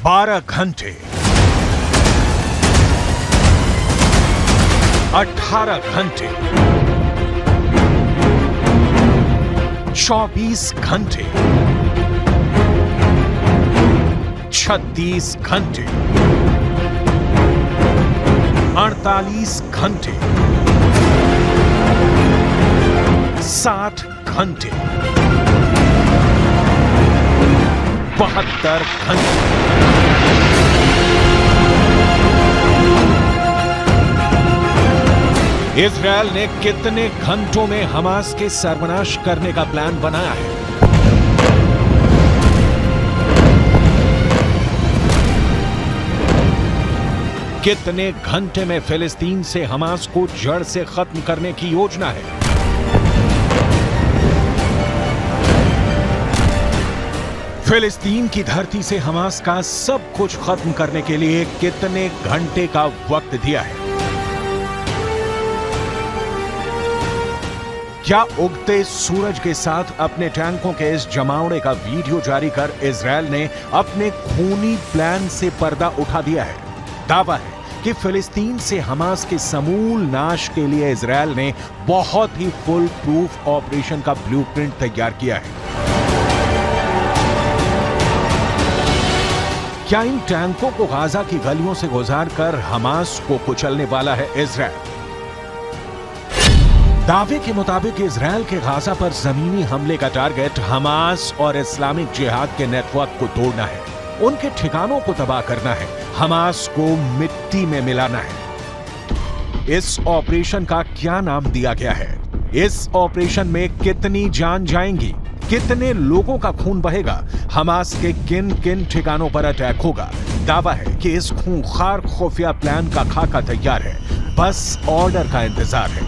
12 घंटे, 18 घंटे, 24 घंटे, 36 घंटे, 48 घंटे, 60 घंटे, 72 घंटे। इजरायल ने कितने घंटों में हमास के सर्वनाश करने का प्लान बनाया है? कितने घंटे में फिलिस्तीन से हमास को जड़ से खत्म करने की योजना है? फिलिस्तीन की धरती से हमास का सब कुछ खत्म करने के लिए कितने घंटे का वक्त दिया है? क्या उगते सूरज के साथ अपने टैंकों के इस जमावड़े का वीडियो जारी कर इजरायल ने अपने खूनी प्लान से पर्दा उठा दिया है? दावा है कि फिलिस्तीन से हमास के समूल नाश के लिए इजरायल ने बहुत ही फुल प्रूफ ऑपरेशन का ब्लूप्रिंट तैयार किया है। क्या इन टैंकों को गाजा की गलियों से गुजारकर हमास को कुचलने वाला है इजरायल? दावे के मुताबिक इजरायल के गाजा पर जमीनी हमले का टारगेट हमास और इस्लामिक जिहाद के नेटवर्क को तोड़ना है, उनके ठिकानों को तबाह करना है, हमास को मिट्टी में मिलाना है। इस ऑपरेशन का क्या नाम दिया गया है? इस ऑपरेशन में कितनी जान जाएंगी? कितने लोगों का खून बहेगा? हमास के किन किन ठिकानों पर अटैक होगा? दावा है कि इस खूंखार खुफिया प्लान का खाका तैयार है, बस ऑर्डर का इंतजार है।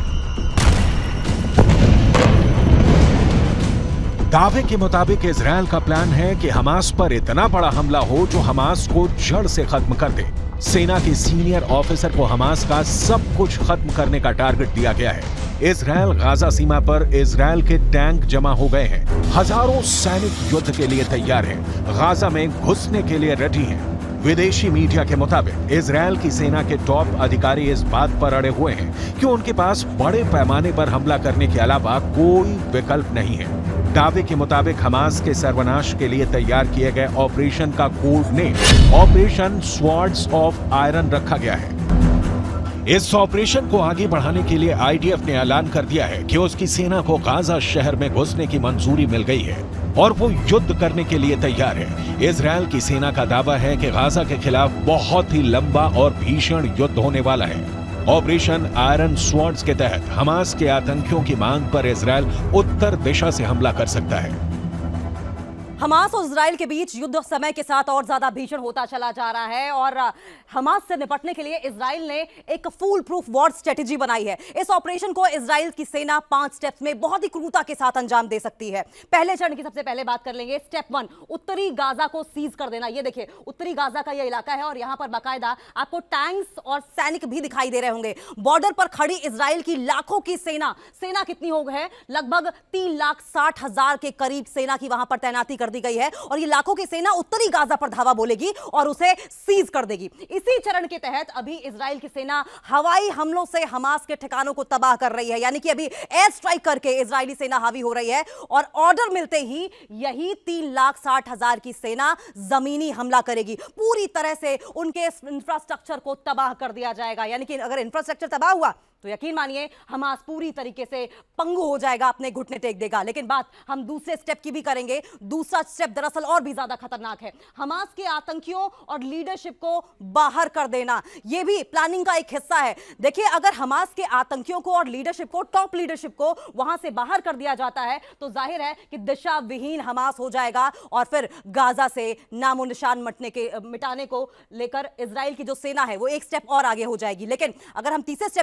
दावे के मुताबिक इजरायल का प्लान है कि हमास पर इतना बड़ा हमला हो जो हमास को जड़ से खत्म कर दे। सेना के सीनियर ऑफिसर को हमास का सब कुछ खत्म करने का टारगेट दिया गया है। इजरायल गाजा सीमा पर इजरायल के टैंक जमा हो गए हैं। हजारों सैनिक युद्ध के लिए तैयार हैं, गाजा में घुसने के लिए रेडी हैं। विदेशी मीडिया के मुताबिक इजरायल की सेना के टॉप अधिकारी इस बात पर अड़े हुए हैं कि उनके पास बड़े पैमाने पर हमला करने के अलावा कोई विकल्प नहीं है। दावे के मुताबिक हमास के सर्वनाश के लिए तैयार किए गए ऑपरेशन का code name operation swords of iron रखा गया है। इस ऑपरेशन को आगे बढ़ाने के लिए आईडीएफ ने ऐलान कर दिया है कि उसकी सेना को गाजा शहर में घुसने की मंजूरी मिल गई है और वो युद्ध करने के लिए तैयार है। इजरायल की सेना का दावा है कि गाजा के खिलाफ बहुत ही लंबा और भीषण युद्ध होने वाला है। ऑपरेशन आयरन स्वॉर्ड्स के तहत हमास के आतंकियों की मांग पर इजरायल उत्तर दिशा से हमला कर सकता है। हमास और इजराइल के बीच युद्ध समय के साथ और ज्यादा भीषण होता चला जा रहा है और हमास से निपटने के लिए इजराइल ने एक फूल प्रूफ वॉर स्ट्रेटेजी बनाई है। इस ऑपरेशन को इजराइल की सेना 5 स्टेप्स में बहुत ही क्रूरता के साथ अंजाम दे सकती है। पहले चरण की सबसे पहले बात कर लेंगे। स्टेप 1, उत्तरी गाजा को सीज कर देना। ये देखिए उत्तरी गाजा का यह इलाका है और यहां पर बाकायदा आपको टैंक्स और सैनिक भी दिखाई दे रहे होंगे। बॉर्डर पर खड़ी इजराइल की लाखों की सेना कितनी हो गई है? लगभग 3,60,000 के करीब सेना की वहां पर तैनाती कर दी गई है और ये लाखों की सेना उत्तरी गाजा पर धावा बोलेगी और उसे सीज कर देगी। इसी चरण के तहत अभी इजराइल की सेना हवाई हमलों से हमास के ठिकानों को तबाह कर रही है, यानी कि अभी एयर स्ट्राइक करके इजरायली सेना हावी हो रही है और ऑर्डर मिलते ही यही 3,60,000 की सेना जमीनी हमला करेगी। पूरी तरह से उनके इंफ्रास्ट्रक्चर को तबाह कर दिया जाएगा, यानी कि अगर इंफ्रास्ट्रक्चर तबाह हुआ तो यकीन मानिए हमास पूरी तरीके से पंगु हो जाएगा, अपने घुटने टेक देगा। लेकिन बात हम दूसरे स्टेप की भी करेंगे। दूसरा स्टेप दरअसल और भी ज्यादा खतरनाक है। हमास के आतंकियों और लीडरशिप को बाहर कर देना, यह भी प्लानिंग का एक हिस्सा है। देखिए अगर हमास के आतंकियों को और लीडरशिप को, टॉप लीडरशिप को वहां से बाहर कर दिया जाता है तो जाहिर है कि दिशा विहीन हमास हो जाएगा और फिर गाजा से नामो निशान मिटाने को लेकर इजराइल की जो सेना है वो एक स्टेप और आगे हो जाएगी। लेकिन अगर हम तीसरे स्टेप की बात करें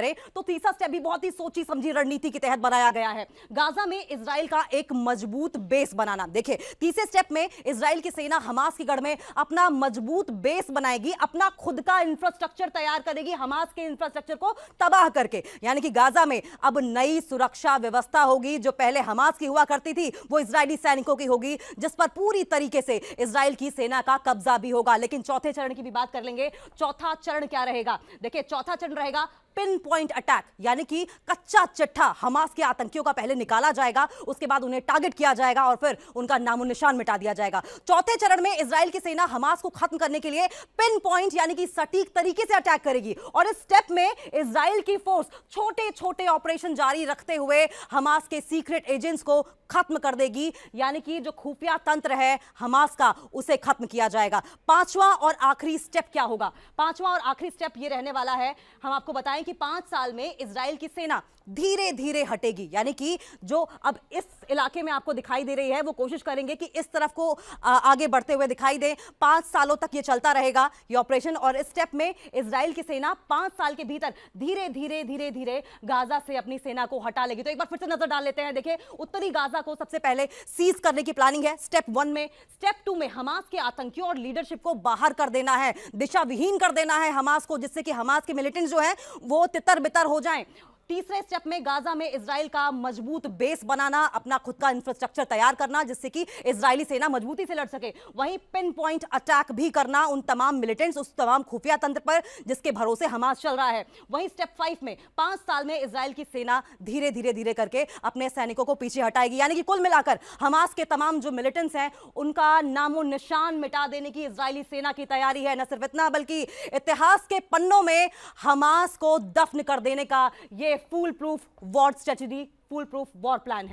करें तो तीसरा स्टेप भी बहुत ही सोची समझी रणनीति के तहत बनाया गया है, गाजा में इजराइल का एक मजबूत बेस बनाना। देखिए, तीसरे स्टेप में इजराइल की सेना हमास की गढ़ में अपना मजबूत बेस बनाएगी, अपना खुद का इंफ्रास्ट्रक्चर तैयार करेगी हमास के इंफ्रास्ट्रक्चर को तबाह करके। यानी कि गाजा में अब नई सुरक्षा व्यवस्था होगी, जो पहले हमास की हुआ करती थी वो इजरायली सैनिकों की होगी, जिस पर पूरी तरीके से इजराइल की सेना का कब्जा भी होगा। लेकिन चौथे चरण की भी बात कर लेंगे। चौथा चरण क्या रहेगा? देखिए, चौथा चरण रहेगा पिन पॉइंट अटैक, यानी कि कच्चा चिट्ठा हमास के आतंकियों का पहले निकाला जाएगा, उसके बाद उन्हें टारगेट किया जाएगा और फिर उनका नामो निशान मिटा दिया जाएगा। चौथे चरण में इजराइल की सेना हमास को खत्म करने के लिए पिन पॉइंट यानी कि सटीक तरीके से अटैक करेगी और इस स्टेप में इजराइल की फोर्स छोटे छोटे ऑपरेशन जारी रखते हुए हमास के सीक्रेट एजेंट्स को खत्म कर देगी, यानी कि जो खुफिया तंत्र है हमास का उसे खत्म किया जाएगा। पांचवा और आखिरी स्टेप क्या होगा? पांचवा और आखिरी स्टेप यह रहने वाला है, हम आपको बताएं कि 5 साल में इजराइल की सेना धीरे धीरे हटेगी, यानी कि जो अब इस इलाके में आपको दिखाई दे रही है वो कोशिश करेंगे कि इस तरफ को आगे बढ़ते हुए दिखाई दे। 5 सालों तक ये चलता रहेगा ये ऑपरेशन और इस स्टेप में इजराइल की सेना 5 साल के भीतर धीरे धीरे धीरे धीरे गाजा से अपनी सेना को हटा लेगी। तो एक बार फिर से नजर डाल लेते हैं। देखिए, उत्तरी गाजा को सबसे पहले सीज करने की प्लानिंग है स्टेप 1 में। स्टेप 2 में हमास के आतंकियों और लीडरशिप को बाहर कर देना है, दिशा विहीन कर देना है हमास को, जिससे कि हमास के मिलिटेंट्स जो हैं वो तितर बितर हो जाएं। तीसरे स्टेप में गाजा में इजराइल का मजबूत बेस बनाना, अपना खुद का इंफ्रास्ट्रक्चर तैयार करना जिससे कि इजरायली सेना मजबूती से लड़ सके। वहीं पिन पॉइंट अटैक भी करना उन तमाम मिलिटेंट्स, उस तमाम खुफिया तंत्र पर जिसके भरोसे हमास चल रहा है। वहीं स्टेप 5 में 5 साल में इजराइल की सेना धीरे धीरे धीरे करके अपने सैनिकों को पीछे हटाएगी, यानी कि कुल मिलाकर हमास के तमाम जो मिलिटेंट्स हैं उनका नामो निशान मिटा देने की इजरायली सेना की तैयारी है। न सिर्फ इतना बल्कि इतिहास के पन्नों में हमास को दफन कर देने का ये foolproof war strategy, foolproof war plan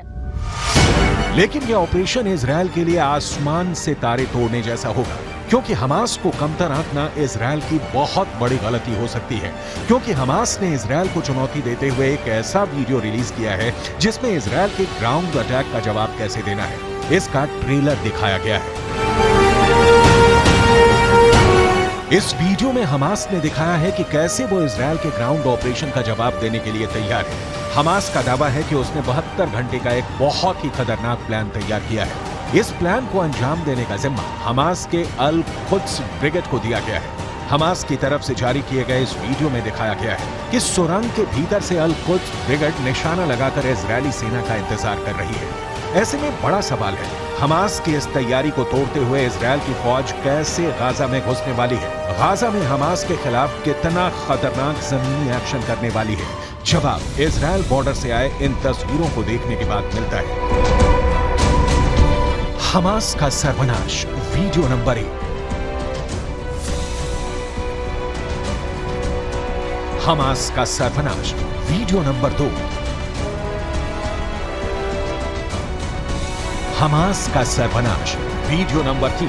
है। लेकिन यह ऑपरेशन इजरायल के लिए आसमान से तारे तोड़ने जैसा होगा, क्योंकि हमास को कमतर आंकना इजरायल की बहुत बड़ी गलती हो सकती है। क्योंकि हमास ने इजरायल को चुनौती देते हुए एक ऐसा वीडियो रिलीज किया है जिसमें इजरायल के ग्राउंड अटैक का जवाब कैसे देना है इसका ट्रेलर दिखाया गया है। इस वीडियो में हमास ने दिखाया है कि कैसे वो इजरायल के ग्राउंड ऑपरेशन का जवाब देने के लिए तैयार है। हमास का दावा है कि उसने 72 घंटे का एक बहुत ही खतरनाक प्लान तैयार किया है। इस प्लान को अंजाम देने का जिम्मा हमास के अल कुद्स ब्रिगेड को दिया गया है। हमास की तरफ से जारी किए गए इस वीडियो में दिखाया गया है कि सुरंग के भीतर से अल कुद्स ब्रिगेड निशाना लगाकर इजरायली सेना का इंतजार कर रही है। ऐसे में बड़ा सवाल है, हमास की इस तैयारी को तोड़ते हुए इजरायल की फौज कैसे गाजा में घुसने वाली है? गाजा में हमास के खिलाफ कितना खतरनाक जमीनी एक्शन करने वाली है? जवाब इजरायल बॉर्डर से आए इन तस्वीरों को देखने के बाद मिलता है। हमास का सर्वनाश, वीडियो नंबर 1। हमास का सर्वनाश, वीडियो नंबर 2। हमास का सर्वनाश, वीडियो नंबर 3।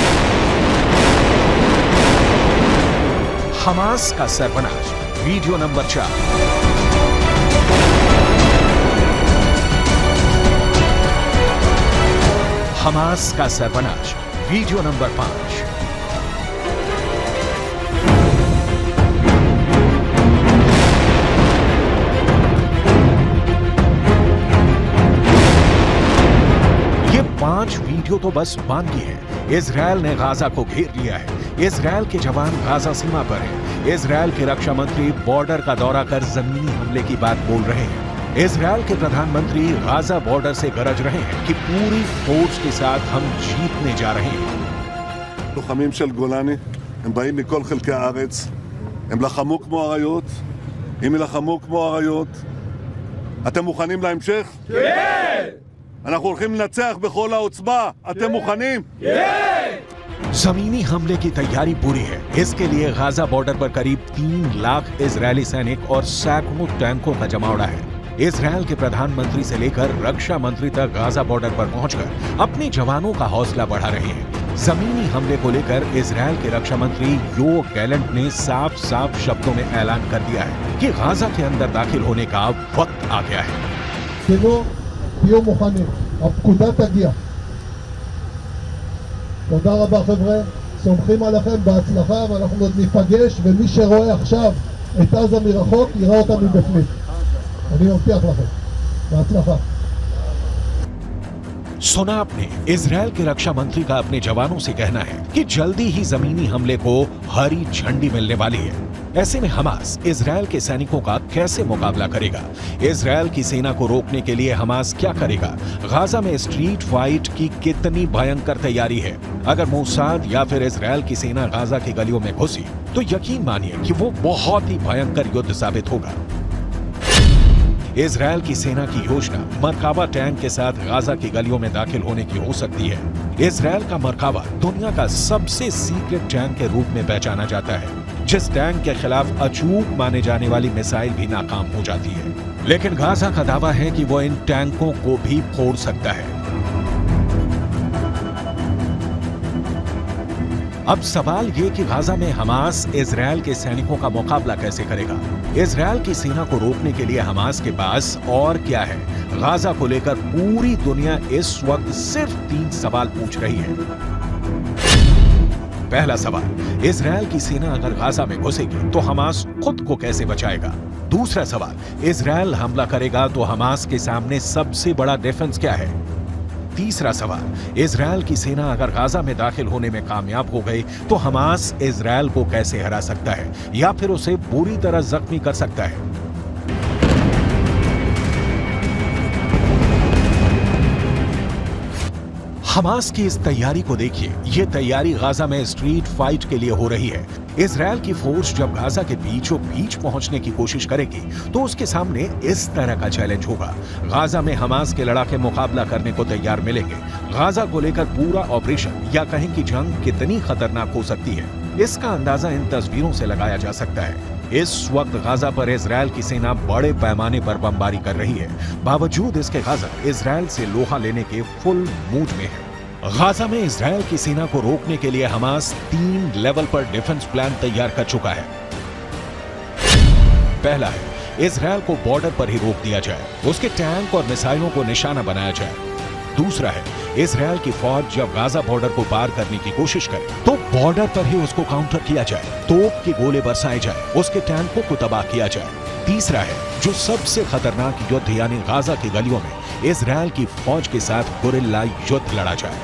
हमास का सर्वनाश, वीडियो नंबर 4। हमास का सर्वनाश, वीडियो नंबर 5। ये 5 वीडियो तो बस बानगी है। इजरायल ने गाजा को घेर लिया है। इजरायल के जवान गाजा सीमा पर हैं। इजरायल के रक्षा मंत्री बॉर्डर का दौरा कर जमीनी हमले की बात बोल रहे हैं। इजरायल के प्रधानमंत्री गाजा बॉर्डर से गरज रहे हैं कि पूरी फोर्स के साथ हम जीतने जा रहे हैं। לוחמים של גולני, הם באים מכל חלקי הארץ, הם לחמו כמו אריות, אם ילחמו כמו אריות, אתם מוכנים להמשך? כן! אנחנו הולכים לנצח בכל העוצמה, אתם מוכנים? כן! जमीनी हमले की तैयारी पूरी है। इसके लिए गाजा बॉर्डर पर करीब 3 लाख इजरायली सैनिक और सैकड़ों टैंकों का जमावड़ा है। इजरायल के प्रधानमंत्री से लेकर रक्षा मंत्री तक गाजा बॉर्डर पर पहुंचकर अपने जवानों का हौसला बढ़ा रहे हैं। जमीनी हमले को लेकर इजरायल के रक्षा मंत्री योव गैलेंट ने साफ साफ शब्दों में ऐलान कर दिया है कि गाजा के अंदर दाखिल होने का वक्त आ गया है। תהיו מוכנים, הפקודה תגיע. תודה רבה חבר'ה, סומכים עליכם בהצלחה ואנחנו עוד ניפגש, ומי שרואה עכשיו את עזה מרחוק, יראה אותה מבפנים. אני מבטיח לכם. בהצלחה. सुना आपने, इजरायल के रक्षा मंत्री का अपने जवानों से कहना है कि जल्दी ही जमीनी हमले को हरी झंडी मिलने वाली है। ऐसे में हमास इजरायल के सैनिकों का कैसे मुकाबला करेगा? इजरायल की सेना को रोकने के लिए हमास क्या करेगा? गाजा में स्ट्रीट फाइट की कितनी भयंकर तैयारी है? अगर मोसाद या फिर इजरायल की सेना गाजा की गलियों में घुसी तो यकीन मानिए कि वो बहुत ही भयंकर युद्ध साबित होगा। इजरायल की सेना की योजना मरकाबा टैंक के साथ गाजा की गलियों में दाखिल होने की हो सकती है। इजरायल का मरकाबा दुनिया का सबसे सीक्रेट टैंक के रूप में पहचाना जाता है, जिस टैंक के खिलाफ अचूक माने जाने वाली मिसाइल भी नाकाम हो जाती है। लेकिन गाजा का दावा है कि वो इन टैंकों को भी फोड़ सकता है। अब सवाल ये कि गाजा में हमास इजरायल के सैनिकों का मुकाबला कैसे करेगा? इजरायल की सेना को रोकने के लिए हमास के पास और क्या है? गाजा को लेकर पूरी दुनिया इस वक्त सिर्फ 3 सवाल पूछ रही है। पहला सवाल, इजरायल की सेना अगर गाजा में घुसेगी तो हमास खुद को कैसे बचाएगा? दूसरा सवाल, इजरायल हमला करेगा तो हमास के सामने सबसे बड़ा डिफेंस क्या है? तीसरा सवाल, इजरायल की सेना अगर गाजा में दाखिल होने में कामयाब हो गई तो हमास इजरायल को कैसे हरा सकता है या फिर उसे बुरी तरह जख्मी कर सकता है? हमास की इस तैयारी को देखिए। ये तैयारी गाजा में स्ट्रीट फाइट के लिए हो रही है। इजरायल की फोर्स जब गाजा के बीचों बीच पहुंचने की कोशिश करेगी तो उसके सामने इस तरह का चैलेंज होगा। गाजा में हमास के लड़ाके मुकाबला करने को तैयार मिलेंगे। गाजा को लेकर पूरा ऑपरेशन या कहें कि जंग कितनी खतरनाक हो सकती है, इसका अंदाजा इन तस्वीरों से लगाया जा सकता है। इस वक्त गाजा पर इजरायल की सेना बड़े पैमाने पर बमबारी कर रही है। बावजूद इसके गाजा इजरायल से लोहा लेने के फुल मूड में है। गाजा में इजरायल की सेना को रोकने के लिए हमास 3 लेवल पर डिफेंस प्लान तैयार कर चुका है। पहला है, इजरायल को बॉर्डर पर ही रोक दिया जाए, उसके टैंक और मिसाइलों को निशाना बनाया जाए। दूसरा है, इजरायल की फौज जब गाजा बॉर्डर को पार करने की कोशिश करे तो बॉर्डर पर ही उसको काउंटर किया जाए, तोप के गोले बरसाए जाए, उसके टैंकों को तबाह किया जाए। तीसरा है, जो सबसे खतरनाक युद्ध यानी गाजा की गलियों में इजरायल की फौज के साथ गुरिल्ला युद्ध लड़ा जाए।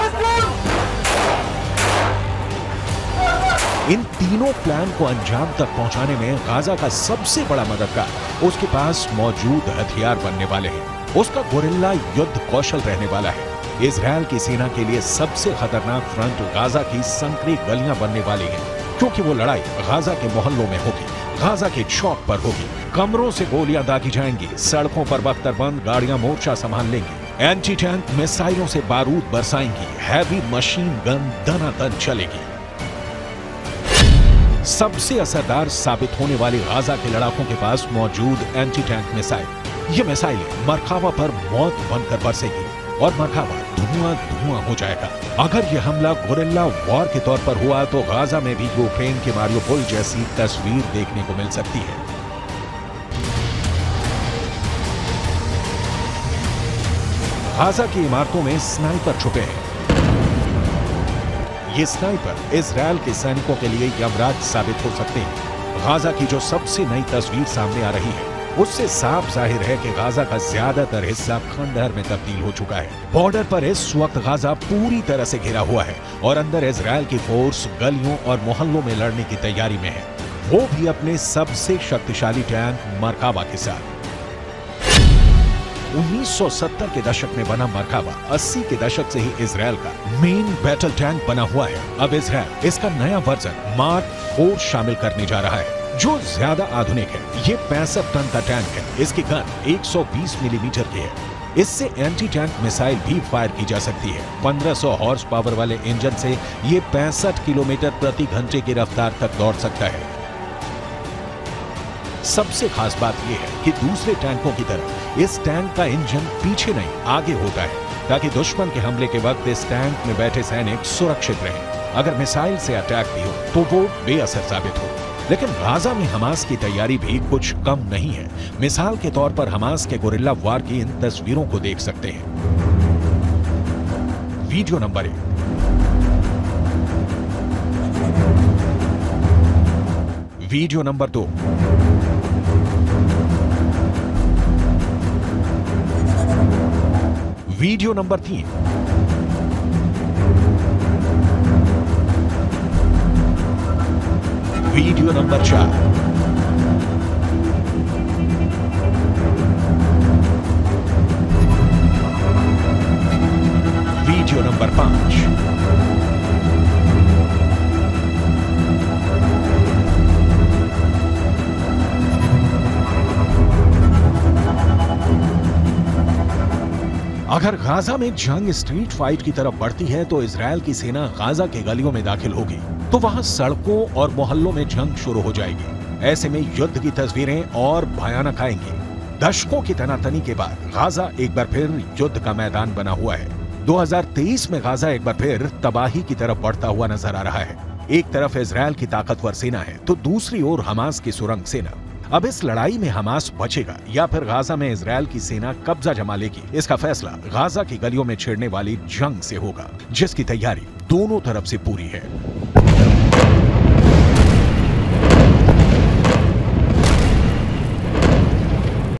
इन तीनों प्लान को अंजाम तक पहुंचाने में गाजा का सबसे बड़ा मददगार उसके पास मौजूद हथियार बनने वाले हैं। उसका गुरिल्ला युद्ध कौशल रहने वाला है। इजरायल की सेना के लिए सबसे खतरनाक फ्रंट गाजा की संकरी गलियां बनने वाली हैं, क्योंकि वो लड़ाई गाजा के मोहल्लों में होगी, गाजा के चौक पर होगी। कमरों से गोलियां दागी जाएंगी, सड़कों पर बख्तरबंद गाड़ियां मोर्चा संभाल लेंगी, एंटी टैंक मिसाइलों से बारूद बरसाएंगी, हैवी मशीन गन दनादन चलेगी। सबसे असरदार साबित होने वाली गाजा के लड़ाकों के पास मौजूद एंटी टैंक मिसाइल। ये मिसाइलें मरकाबा पर मौत बनकर बरसेगी और मरकाबा धुआं धुआं हो जाएगा। अगर यह हमला गुरिल्ला वॉर के तौर पर हुआ तो गाजा में भी यूक्रेन के मारियोपोल जैसी तस्वीर देखने को मिल सकती है। गाजा की इमारतों में स्नाइपर छुपे हैं। ये स्नाइपर इजरायल के सैनिकों के लिए यमराज साबित हो सकते हैं। गाजा की जो सबसे नई तस्वीर सामने आ रही है उससे साफ जाहिर है कि गाजा का ज्यादातर हिस्सा खंडहर में तब्दील हो चुका है। बॉर्डर पर इस वक्त गाजा पूरी तरह से घिरा हुआ है और अंदर इजरायल की फोर्स गलियों और मोहल्लों में लड़ने की तैयारी में है, वो भी अपने सबसे शक्तिशाली टैंक मरकाबा के साथ। 1970 के दशक में बना मरकाबा 80 के दशक से ही इजरायल का मेन बैटल टैंक बना हुआ है। अब इजरायल इसका नया वर्जन मार्क 4 शामिल करने जा रहा है, जो ज्यादा आधुनिक है। ये 65 टन का टैंक है। इसकी गन 120 मिलीमीटर की है। इससे एंटी टैंक मिसाइल भी फायर की जा सकती है। 1500 हॉर्स पावर वाले इंजन से ये 65 किलोमीटर प्रति घंटे की रफ्तार तक दौड़ सकता है। सबसे खास बात यह है कि दूसरे टैंकों की तरह इस टैंक का इंजन पीछे नहीं आगे होता है, ताकि दुश्मन के हमले के वक्त इस टैंक में बैठे सैनिक सुरक्षित रहें। अगर मिसाइल से अटैक भी हो तो वो बेअसर साबित हो। लेकिन गाजा में हमास की तैयारी भी कुछ कम नहीं है। मिसाल के तौर पर हमास के गुरिल्ला वार की इन तस्वीरों को देख सकते हैं। Video number 1। Video number 2। Video number 3। Video number 4। Video number 5। अगर गाजा में जंग स्ट्रीट फाइट की तरफ बढ़ती है तो इजरायल की सेना गाजा के गलियों में दाखिल होगी, तो वहां सड़कों और मोहल्लों में जंग शुरू हो जाएगी। ऐसे में युद्ध की तस्वीरें और भयानक आएंगी। दशकों की तनातनी के बाद गाजा एक बार फिर युद्ध का मैदान बना हुआ है। 2023 में गाजा एक बार फिर तबाही की तरफ बढ़ता हुआ नजर आ रहा है। एक तरफ इजरायल की ताकतवर सेना है तो दूसरी ओर हमास की सुरंग सेना। अब इस लड़ाई में हमास बचेगा या फिर गाजा में इजरायल की सेना कब्जा जमा लेगी, इसका फैसला गाजा की गलियों में छिड़ने वाली जंग से होगा, जिसकी तैयारी दोनों तरफ से पूरी है।